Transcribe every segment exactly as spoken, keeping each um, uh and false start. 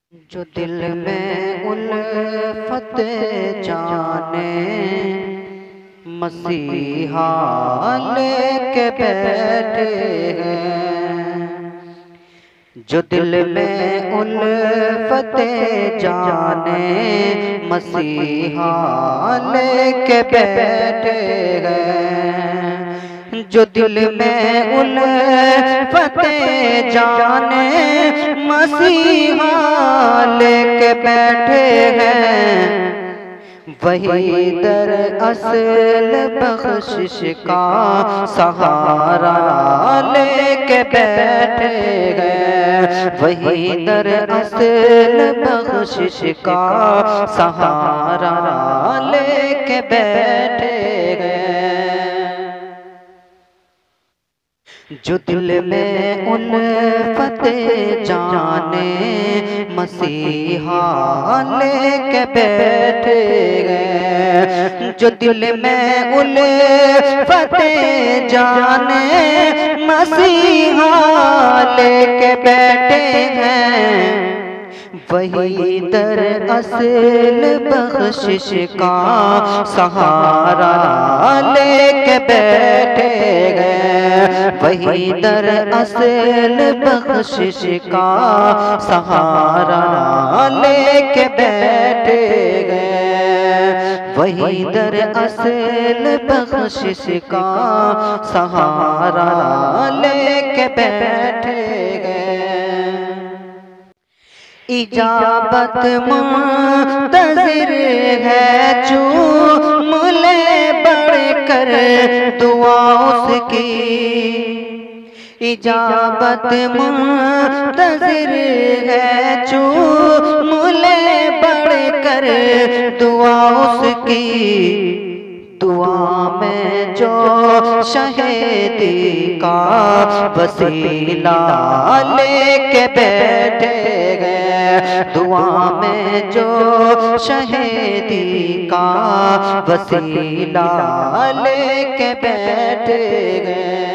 जो दिल में उल्फत जाने मसीहा लेके बैठे हैं। जो दिल में उल्फत जाने मसीहा लेके बैठे हैं। जो दिल में उल्फत जाने मसीहा लेके बैठे हैं, वही दर असल बख्शिश का सहारा लेके बैठे हैं। वही दर असल बख्शिश का सहारा लेके बैठे हैं। जो दिल में उल्फत जाने मसीहा लेके बैठे हैं। जो दिल में उल्फत जाने मसीहा लेके बैठे हैं, वही दर असल बख्शिश का सहारा लेके बैठे हैं। वही दर असल बख्शिश का सहारा लेके बैठे हैं। वही दर असल बख्शिश का सहारा लेके बैठे हैं। इजाबत मुंतज़िर है चूम ले बढ़कर दुआ उसकी। इजाबत मुंतज़िर है चूम ले बढ़कर दुआ उसकी। दुआ में जो शहीदी का वसीला लेके बैठे गए। दुआ में जो शहीदी का वसीला लेके बैठे गए।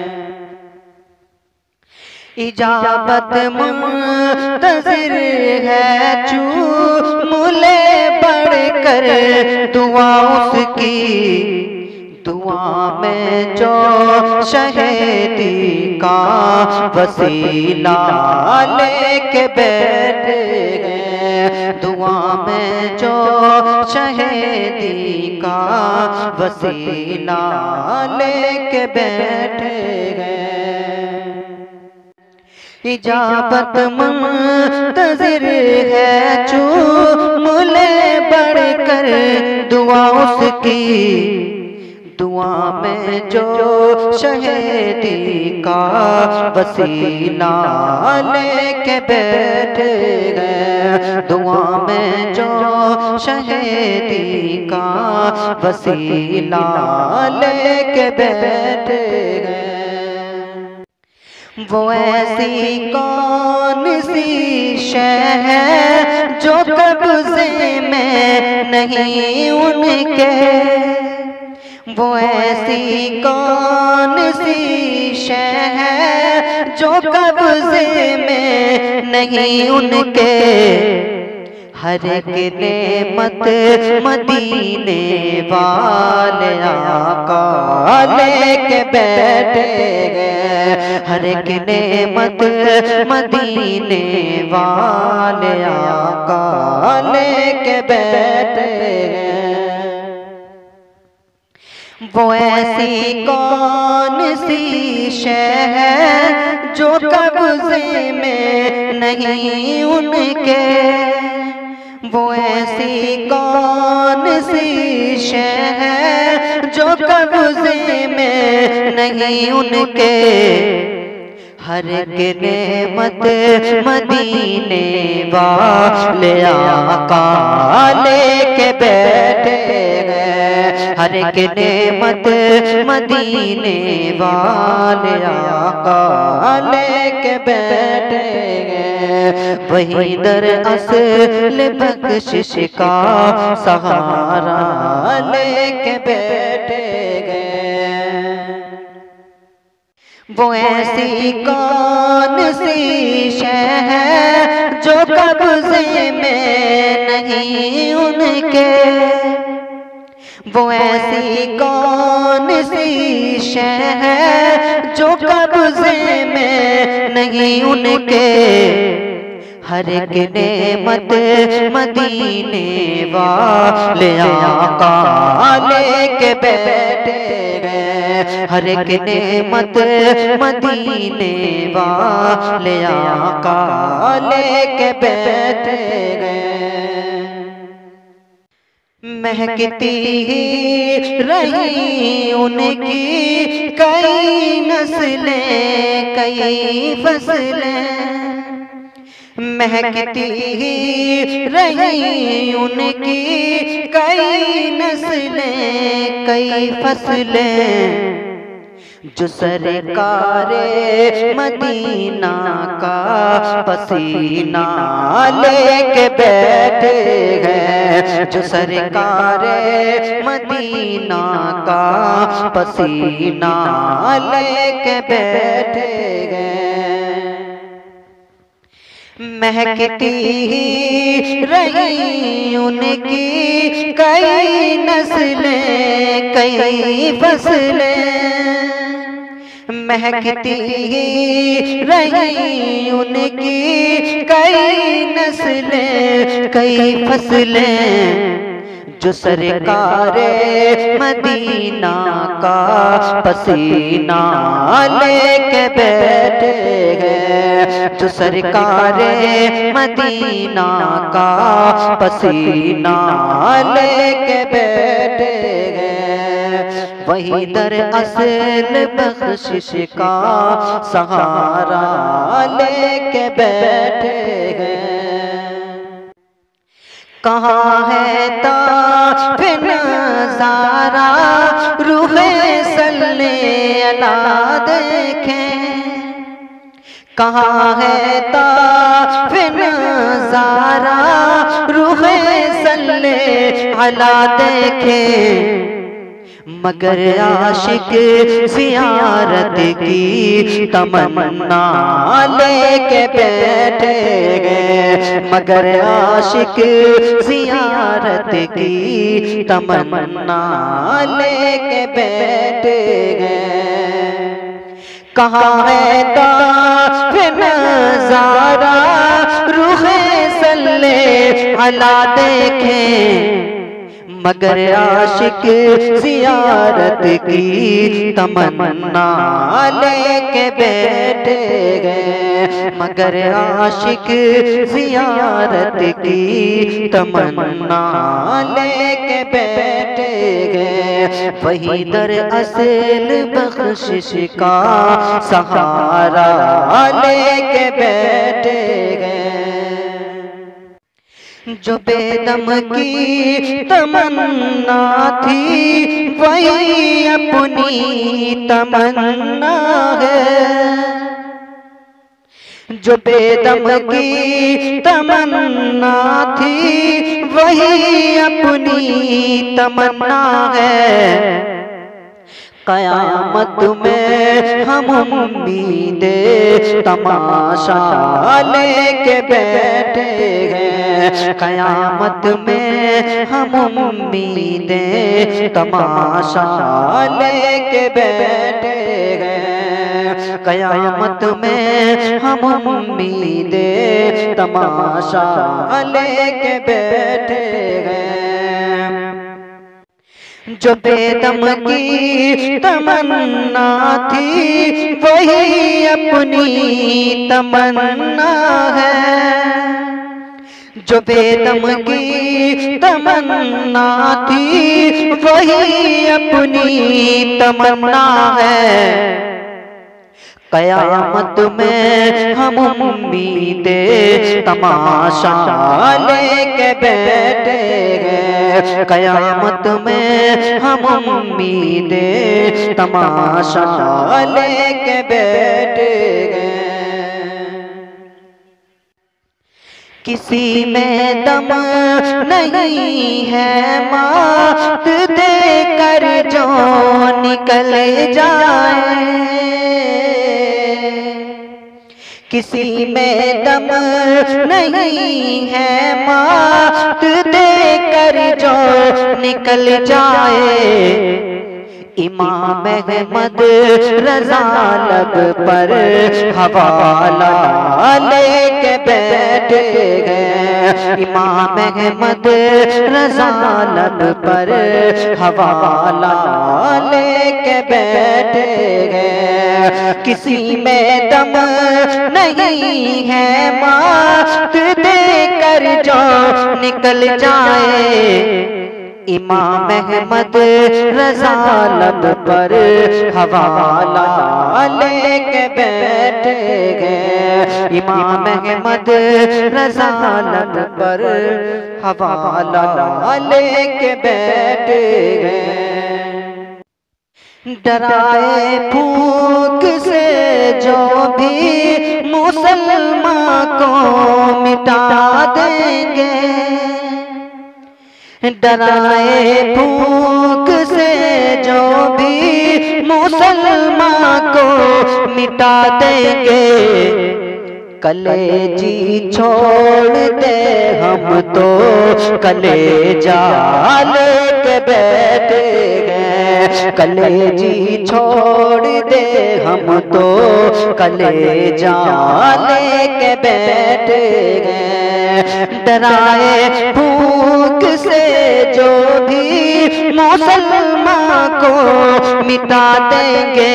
इजाबत मुंतज़िर है चूम ले बढ़कर दुआ उसकी। दुआ में जो शहीदी का वसीला लेके बैठे गए। दुआ में जो शहीदी का वसीला लेके बैठे गए। इजाबत मुंतज़िर है चूम ले बढ़कर दुआ उसकी। दुआ में जो शहीदी का वसीला लेके बैठे गए। दुआ में जो शहीदी का वसीला लेके बैठे गए। वो ऐसी कौन सी शय है जो कब्ज़े में नहीं उनके। वो ऐसी कौन सी शय है जो कब्ज़े में नहीं उनके। हर एक नेमत मदीने वाले आका लेके बैठे गए। हर एक नेमत मदीने वाले आका लेके बैठे गए। वो ऐसी कौन सी शय है जो कब्ज़े में नहीं उनके। वो ऐसी कौन सी शय है जो कब्ज़े में नहीं उनके। हर एक नेमत मदीने वाले आका लेके बैठे गए। हर एक नेमत मदीने वाले आका लेके बैठे गए। वही दर असल बख्शिश का सहारा लेके बैठे गए। वो ऐसी कौन सी शय है जो कब्ज़ नहीं उनके। वो ऐसी कौन सी शय है जो कब्ज़े में नहीं उनके। हर एक नेमत मदीने वाले आका लेके बैठे गए। हर एक नेमत मदीने वाले आका लेके बैठे गए। महकती रही उनकी कई नस्लें कई फसलें। महकती रही उनकी कई नस्लें कई फसलें। जो सरकारे मदीना का पसीना लेके बैठे हैं। जो सरकारे मदीना का पसीना लेके बैठे हैं। महकती रही उनकी कई नस्लें कई फसलें। महकती रही उनकी कई नस्लें कई फसलें। जो सरकारे मदीना का पसीना लेके बैठे हैं। जो सरकारे मदीना का पसीना लेके बैठे हैं। वही दर असल बख्शिश का सहारा लेके बैठे हैं। कहाँ है ताफ नज़ारा रूहे सल्ले अला देखें। कहाँ है ताफ नज़ारा रूहे सल्ले अला देखें। मगर आशिक ज़ियारत की तमन्ना लेके बैठे गए। मगर आशिक ज़ियारत की तमन्ना लेके बैठे गए। कहाँ है ताफ नज़ारा रूहे सल्ले अला देखें। मगर आशिक ज़ियारत की तमन्ना लेके बैठे गए। मगर आशिक ज़ियारत की तमन्ना लेके बैठे गए। वही दर असल बख्शिश का सहारा लेके बैठे गए। जो बेदम की तमन्ना थी वही अपनी तमन्ना है। जो बेदम की तमन्ना थी वही अपनी तमन्ना है। क़यामत में हम उम्मीदे तमाशा लेके बैठे हैं। क़यामत में हम उम्मीदे तमाशा लेके बैठे हैं। क़यामत में हम उम्मीदे तमाशा लेके बैठे हैं। जो बेदम की तमन्ना थी वही अपनी तमन्ना है। जो बेदम की तमन्ना थी वही अपनी तमन्ना है। क़यामत में हम उम्मीदे तमाशा लेके बैठे हैं। क़यामत में हम उम्मीदे तमाशा लेके बैठे हैं। किसी में दम नहीं है मात दे कर जो निकल जाए। किसी में दम नहीं है मात देकर जो निकल जाए। इमाम अहमद रज़ा लब पर हवाला लेके बैठे हैं। इमाम अहमद रज़ा लब पर हवाला लेके बैठे हैं। किसी में दम नहीं है मात देकर जो निकल जाए। इमाम अहमद रज़ा लब पर हवाला लेके बैठे गए। इमाम अहमद रज़ा लब पर हवाला लेके बैठे गए। डराए भूख से जो भी मुसलमान को मिटा देंगे। डराए भूख से जो भी मुसलमान को मिटा देंगे। कलेजी छोड़ दे हम तो कलेजा लेके बैठे हैं। कलेजी छोड़ दे हम तो कलेजा लेके बैठे हैं। डराए भूख से जो भी मुसलमान को मिटा देंगे।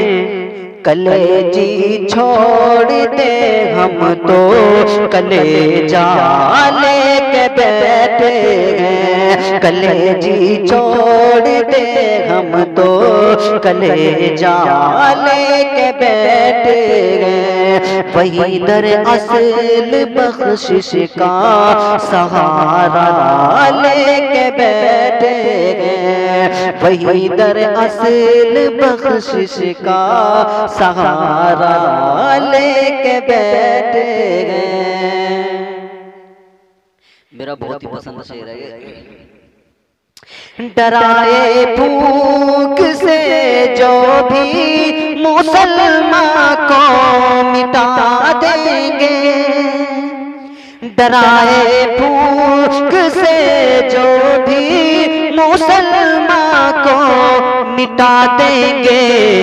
कलेजी छोड़ दे हम तो कलेजा लेके बैठे हैं। कलेजी छोड़ दे हम तो कलेजा लेके बैठे हैं। वही दर असल बख्शिश का सहारा लेके बैठे हैं। वही दर असल बख्शिश का सहारा लेके बैठे हैं। मेरा बहुत ही पसंद शेर है। डराए भूख से जो भी मुसलमान को मिटा देंगे। डराए भूख से जो भी मुसलमान को मिटा देंगे।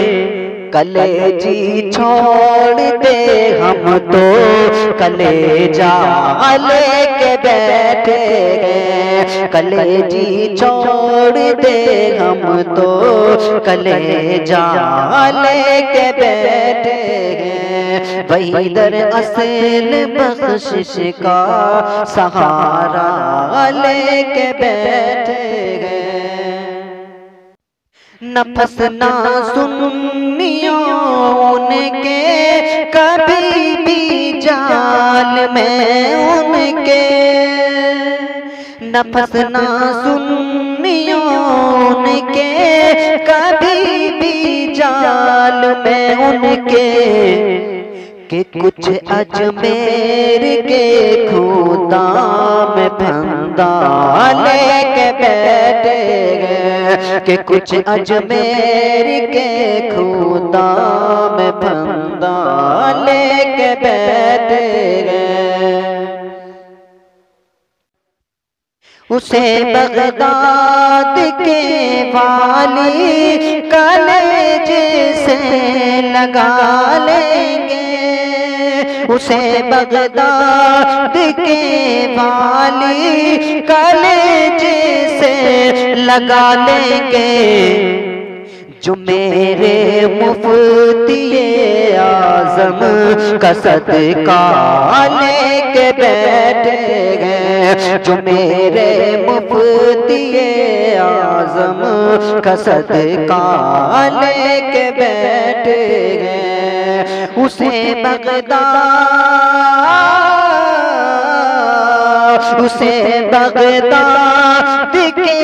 कलेजी छोड़ दे हम तो कलेजा लेके बैठे हैं। कलेजी छोड़ दे हम तो कलेजा लेके बैठे हैं। वही दर असल बख्शिश का सहारा लेके बैठे हैं। नफस ना सुनियो उनके कभी भी जाल में उनके। नफस ना सुनियो उनके कभी भी जाल में उनके। कि कुछ अजमेर के खुदा में फंदा लेके बैठे गए। कि कुछ अजमेर के खुदा में फंदा लेके बैठे गए। उसे बगदाद के वाली कलेजे से लगा लेंगे। उसे बगदाद के वाली कलेजे से लगा लेंगे। जो मेरे मुफ्तिए आज़म का सदका लेके बैठे हैं। जो मेरे मुफ्तिए आज़म का सदका लेके बैठे हैं। उसे बगदाद उसे बगदाद के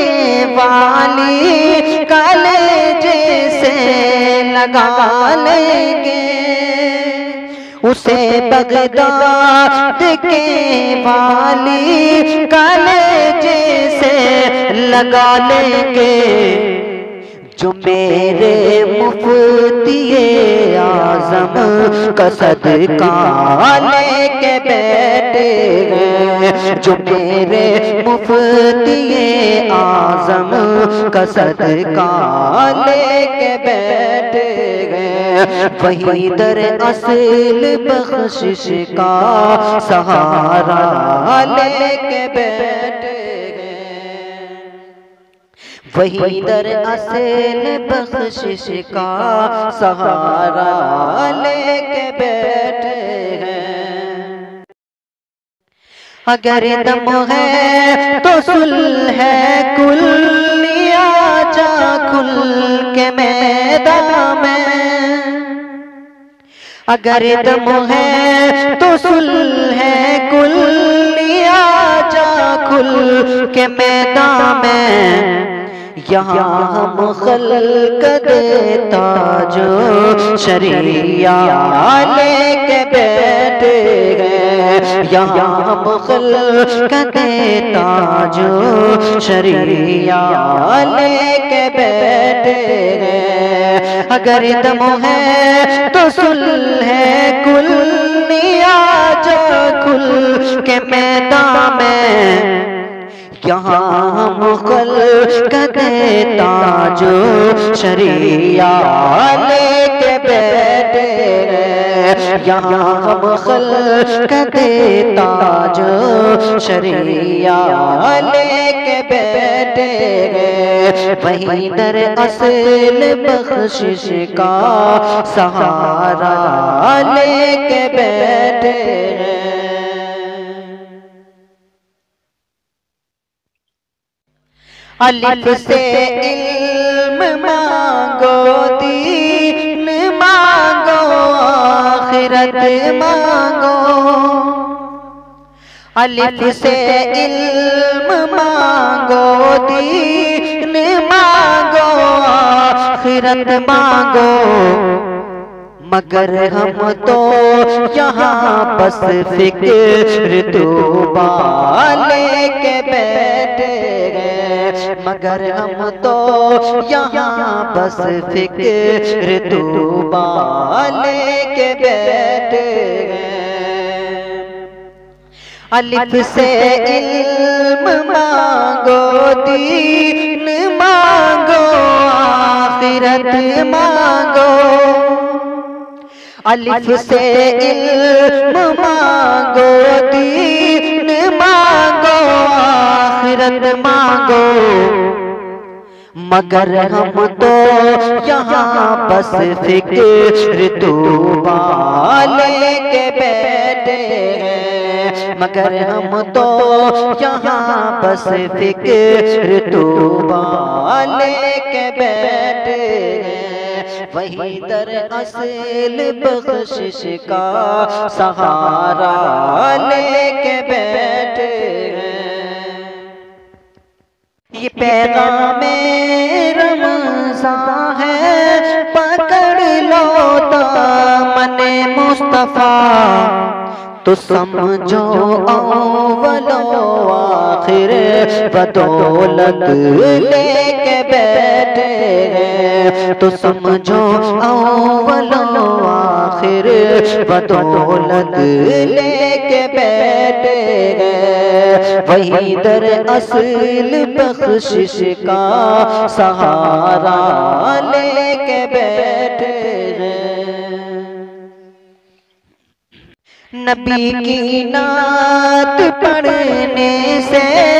वाली कलेजे से लगा लेंगे। उसे बगदाद के वाली कलेजे से लगा लेंगे। जो मेरे मुफ्तिए आज़म का सदका लेके बैठे हैं, जो मेरे मुफ्तिए आज़म का सदका लेके बैठे हैं, वही दर असल बख्शिश का सहारा लेके बैठे हैं, वही दर असल बख्शिश का सहारा लेके बैठे हैं। अगर दम है तो सुलह है कुल लिया जा खुल के मैदान में, अगर दम है तो सुलह है कुल लिया जा खुल के मैदान में, यहाँ हम खल्क देता जो शरिया लेके बैठे हैं, यहाँ हम खल्क देता जो शरिया लेके बैठे हैं। अगर दम है तो सुलह है कुल लिया जा खुल के मैदान में, यहाँ हम खल्क देता जो शरिया लेके बैठे हैं, यहाँ हम खल्क देता जो शरिया लेके बैठे हैं, वही दर असल बख्शिश का सहारा लेके बैठे हैं। अलिफ से इल्म मांगो, दीन मांगो, आखिरत मांगो, अलिफ से इल्म मांगो, दीन मांगो, आखिरत मांगो, मगर हम तो यहाँ बस फिक्र तौबा लेके बैठे हैं, मगर हम तो यहाँ बस फिक्र तौबा लेके बैठे हैं। अलिफ से इल्म मांगो, दीन मांगो, आखिरत मांगो, अलिफ से इल्म मांगो, दीन मांगो, आखिरत मांगो, मगर हम तो यहाँ बस फिक्र तौबा लेके बैठे हैं, मगर हम तो यहाँ बस फिक्र तौबा लेके बैठे हैं, वही दर असल बख्शिश का सहारा लेके बैठे हैं। ये पैगाम रमज़ान है, पकड़ लो दामन मुस्तफा, तो समझो अव्वलो आखिर बदौलत लेके बैठे हैं, तो समझो अव्वलो आखिर बदौलत लेके बैठे हैं, वही दर असल बख्शिश का सहारा लेके बैठे हैं। नबी की नात पढ़ने से